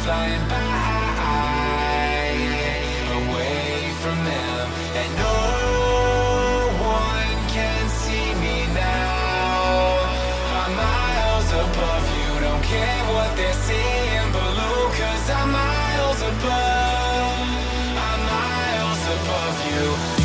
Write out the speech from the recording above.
flying by, away from them, and no one can see me now. I'm miles above you, don't care what they're seeing below, 'cause I'm miles above you.